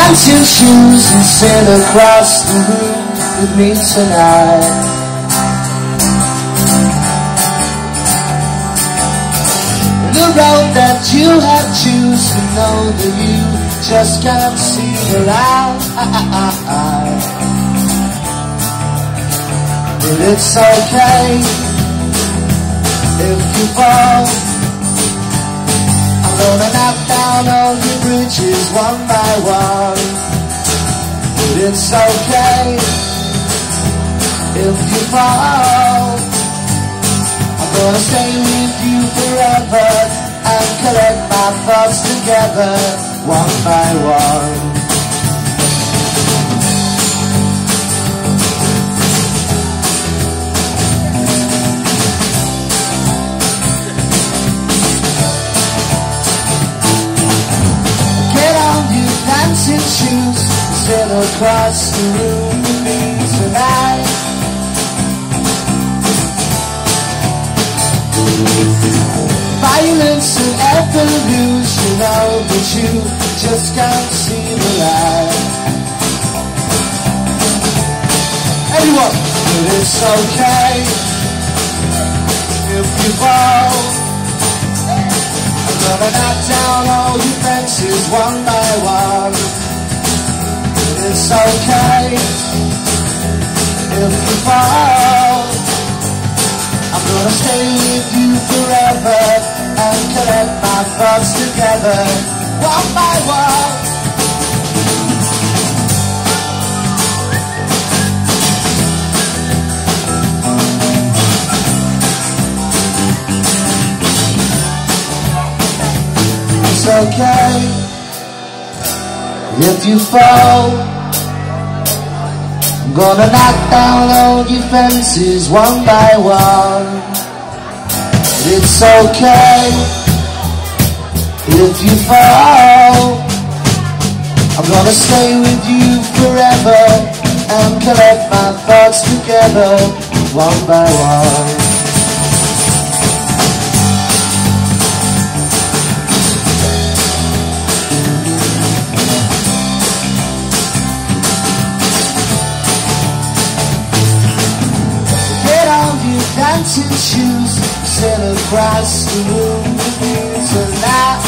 dancing shoes and sit across the room with me tonight. The road that you have chosen, know that you just can't see the light. But it's okay if you fall. I'm gonna knock down all your bridges one by one. But it's okay if you fall. I'm gonna stay with you forever and collect my thoughts together one by one. Get on your dancing shoes, sit across the room with me tonight. Violence and abuse, you know that you just can't see the light. Everyone, but it's okay if you fall. I'm gonna knock down all your fences one by one. But it's okay if you fall. I'm gonna stay with you forever and collect my thoughts together one by one. It's okay if you fall. I'm gonna knock down all your fences one by one. It's okay if you fall. I'm gonna stay with you forever and collect my thoughts together one by one. Dancing shoes, sit across the room with me tonight.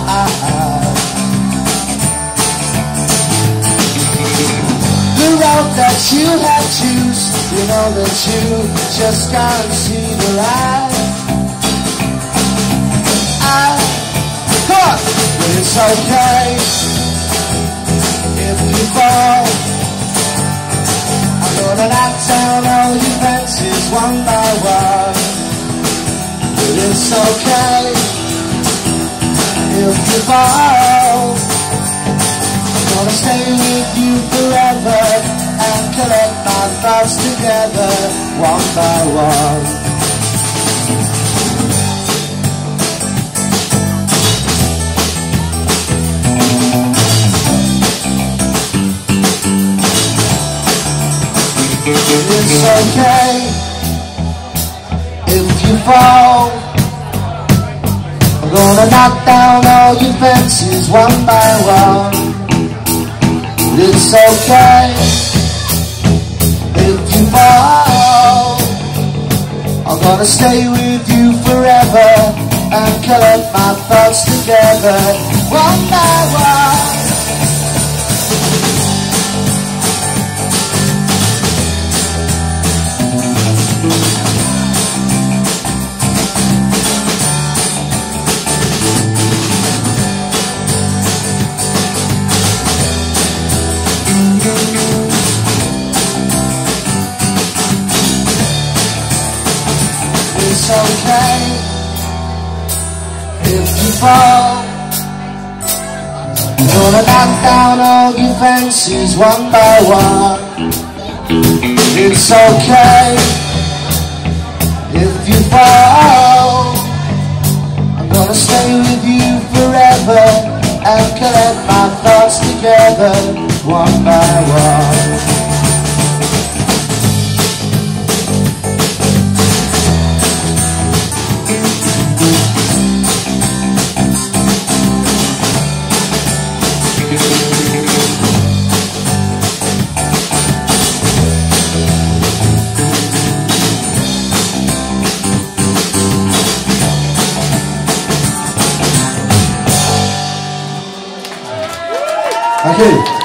The road that you have choose, you know that you just can't see the light. Come on! But it's okay if you fall. I'm gonna knock down all your fences one by one. But it's okay if you fall. I'm gonna stay with you forever and collect my thoughts together one by one. It's okay if you fall. I'm gonna knock down all your fences one by one. It's okay if you fall. I'm gonna stay with you forever and collect my thoughts together one by one. It's okay if you fall. I'm gonna knock down all your fences one by one. It's okay if you fall. I'm gonna stay with you forever and collect my thoughts together one by one. Thank you.